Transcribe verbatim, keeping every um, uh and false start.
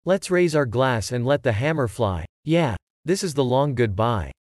Let's raise our glass and let the hammer fly. Yeah. This is the long goodbye.